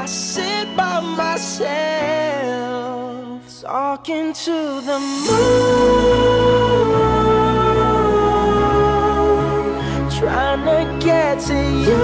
I sit by myself, talking to the moon, trying to get to you.